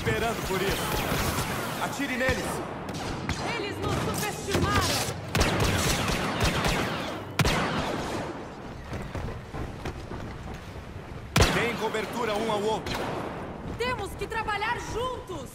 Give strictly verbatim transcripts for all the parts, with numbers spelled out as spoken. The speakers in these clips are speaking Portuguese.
esperando por isso. Atire neles. Eles nos subestimaram. Deem cobertura um ao outro. Temos que trabalhar juntos.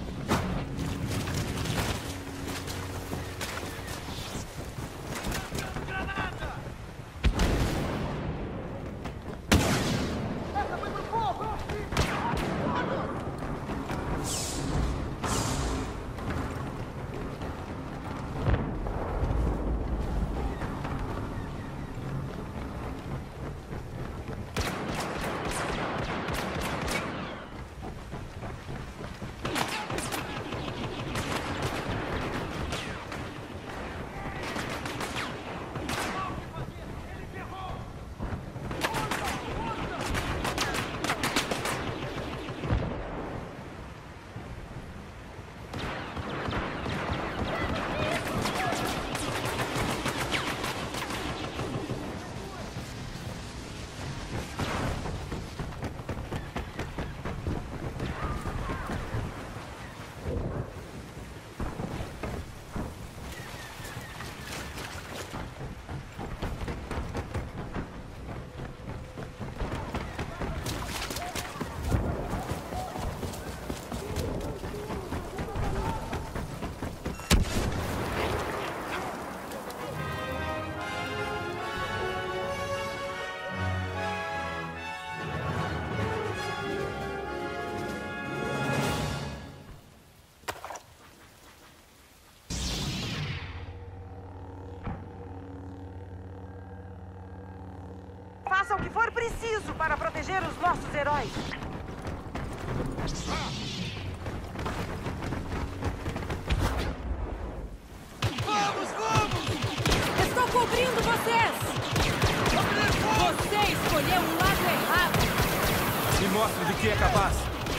Faça o que for preciso para proteger os nossos heróis. Vamos, vamos! Estou cobrindo vocês! Você escolheu um lado errado! Me mostre de que é capaz.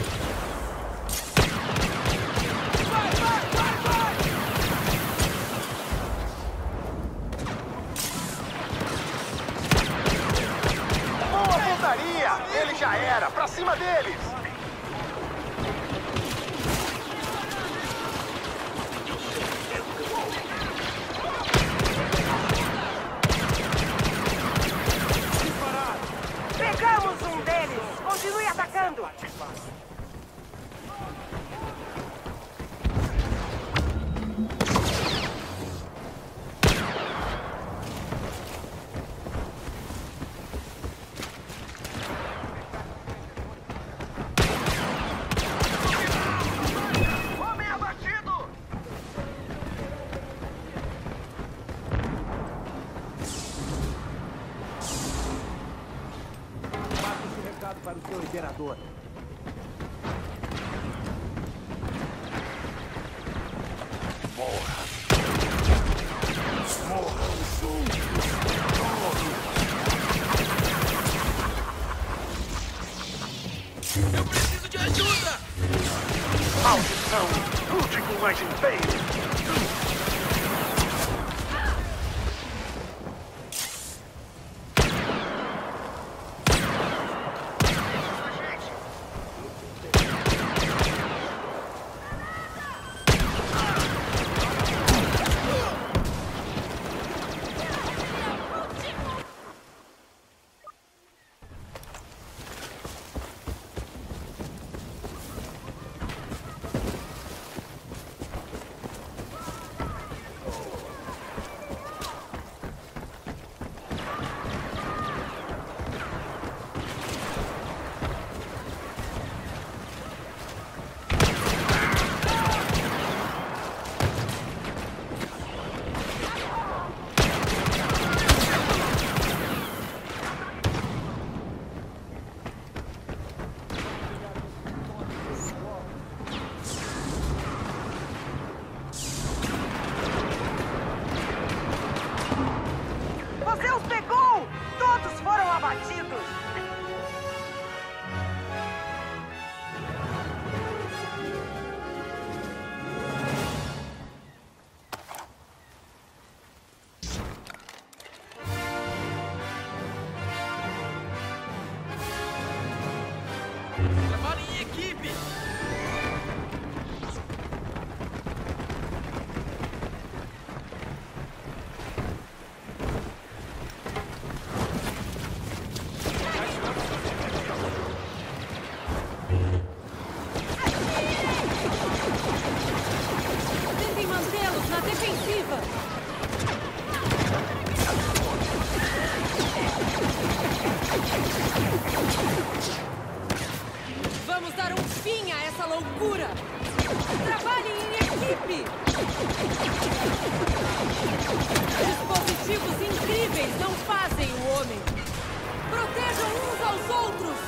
Vai, vai, vai, vai! Boa pontaria! Ele já era! Pra cima deles! Pegamos um deles! Continue atacando! Homem abatido! Passe esse recado para o seu imperador. Morra! Morra juntos! Eu preciso de ajuda! Maldição! Lute com mais empenho! Você os pegou! Todos foram abatidos! Trabalhem em equipe! Protejam uns aos outros!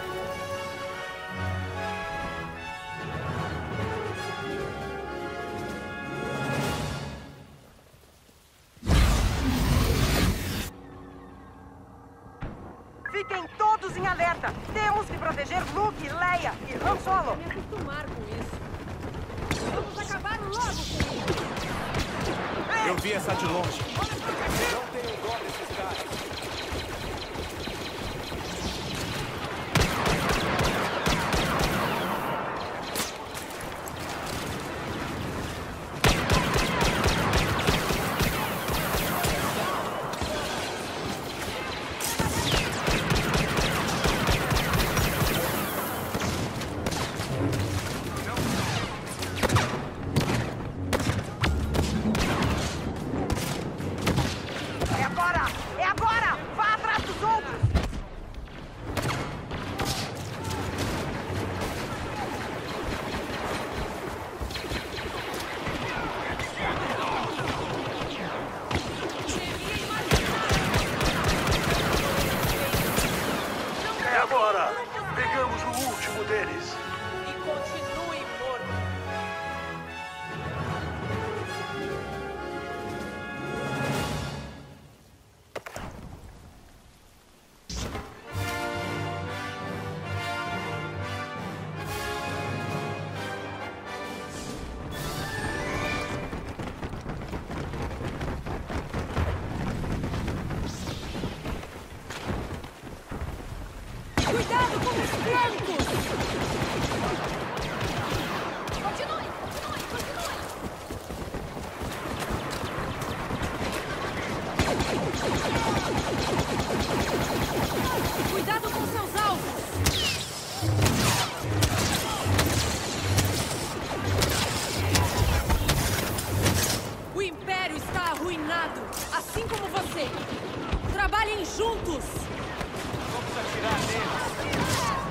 Fiquem todos em alerta. Temos que proteger Luke, Leia e Han Solo. Eu me acostumar com isso. Vamos acabar logo com isso. Eu vi essa de longe. Não tenho dó desses caras. É agora! É agora! Vá atrás dos outros! É agora! Pegamos o último deles. E continue morto. Cuidado com os flancos! Continue, continue, continue. Cuidado com seus alvos! O Império está arruinado, assim como você. Trabalhem juntos! Vamos atirar neles.